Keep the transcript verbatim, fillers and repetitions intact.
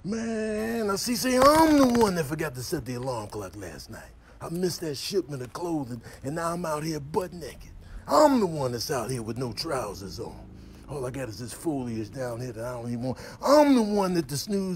Man, I see, see, I'm the one that forgot to set the alarm clock last night. I missed that shipment of clothing, and now I'm out here butt naked. I'm the one that's out here with no trousers on. All I got is this foliage down here that I don't even want. I'm the one that the snooze